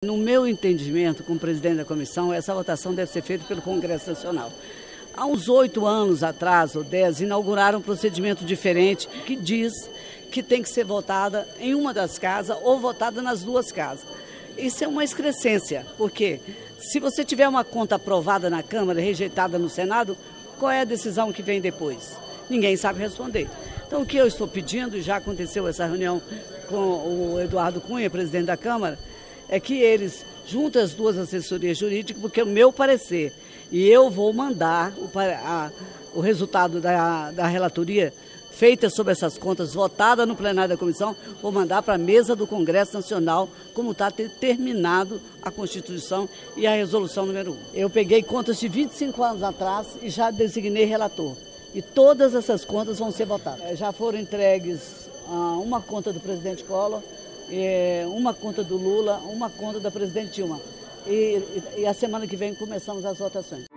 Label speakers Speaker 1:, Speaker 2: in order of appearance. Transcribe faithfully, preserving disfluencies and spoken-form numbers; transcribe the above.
Speaker 1: No meu entendimento, como presidente da comissão, essa votação deve ser feita pelo Congresso Nacional. Há uns oito anos atrás, ou dez, inauguraram um procedimento diferente que diz que tem que ser votada em uma das casas ou votada nas duas casas. Isso é uma excrescência, porque se você tiver uma conta aprovada na Câmara e rejeitada no Senado, qual é a decisão que vem depois? Ninguém sabe responder. Então, o que eu estou pedindo, e já aconteceu essa reunião com o Eduardo Cunha, presidente da Câmara, é que eles juntem as duas assessorias jurídicas, porque o meu parecer, e eu vou mandar o, a, o resultado da, da relatoria feita sobre essas contas, votada no plenário da comissão, vou mandar para a mesa do Congresso Nacional, como está terminado a Constituição e a resolução número um. Eu peguei contas de vinte e cinco anos atrás e já designei relator. E todas essas contas vão ser votadas. Já foram entregues ah, uma conta do presidente Collor, eh, uma conta do Lula, uma conta da presidente Dilma. E, e, e a semana que vem começamos as votações.